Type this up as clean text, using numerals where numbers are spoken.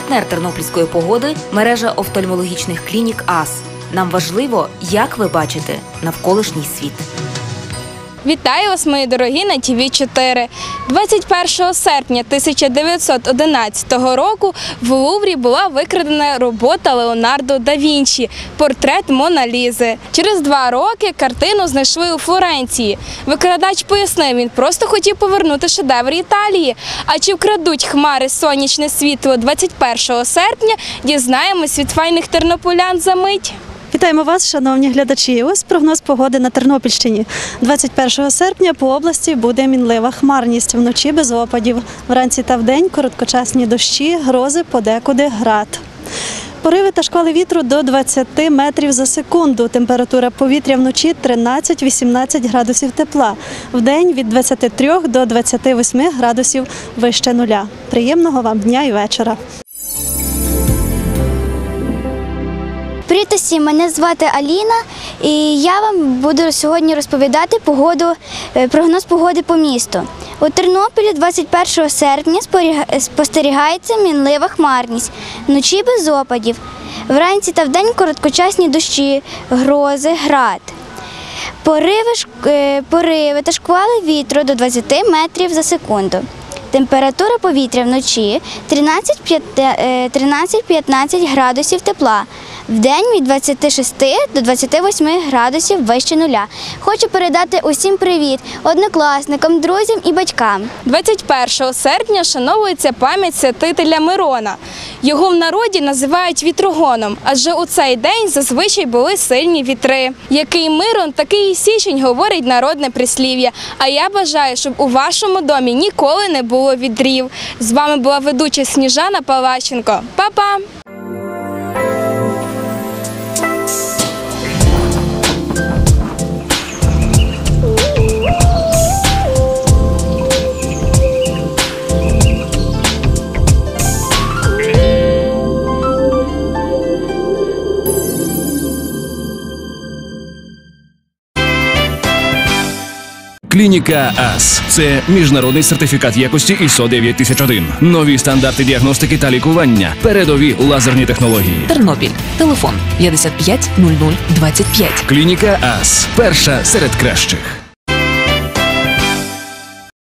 Партнер тернопільської погоди – мережа офтальмологічних клінік АС. Нам важливо, як ви бачите навколишній світ. Вітаю вас, мої дорогі, на ТВ4. 21 серпня 1911 року в Луврі була викрадена робота Леонардо да Вінчі «Портрет Мона Лізи». Через 2 роки картину знайшли у Флоренції. Викрадач пояснив, він просто хотів повернути шедевр Італії. А чи вкрадуть хмари сонячне світло 21 серпня, дізнаємось від файних тернополян за мить. Вітаємо вас, шановні глядачі. Ось прогноз погоди на Тернопільщині. 21 серпня по області буде мінлива хмарність, вночі без опадів. Вранці та вдень короткочасні дощі, грози, подекуди град. Пориви та шквали вітру до 20 метрів за секунду. Температура повітря вночі 13-18 градусів тепла. Вдень від 23 до 28 градусів вище нуля. Приємного вам дня і вечора. Привіт усім, мене звати Аліна і я вам буду сьогодні розповідати прогноз погоди по місту. У Тернополі 21 серпня спостерігається мінлива хмарність, вночі без опадів. Вранці та вдень короткочасні дощі, грози, град. Пориви та шквали вітру до 20 метрів за секунду. Температура повітря вночі 13-15 градусів тепла. Вдень від 26 до 28 градусів вище нуля. Хочу передати усім привіт однокласникам, друзям і батькам. 21 серпня шановується пам'ять святителя Мирона. Його в народі називають вітрогоном, адже у цей день зазвичай були сильні вітри. Який Мирон, такий і січень, говорить народне прислів'я. А я бажаю, щоб у вашому домі ніколи не було вітрів. З вами була ведуча Сніжана Палащенко. Па-па! Клініка АС – це міжнародний сертифікат якості ISO 9001. Нові стандарти діагностики та лікування. Передові лазерні технології. Тернопіль. Телефон 55 00 25. Клініка АС – перша серед кращих.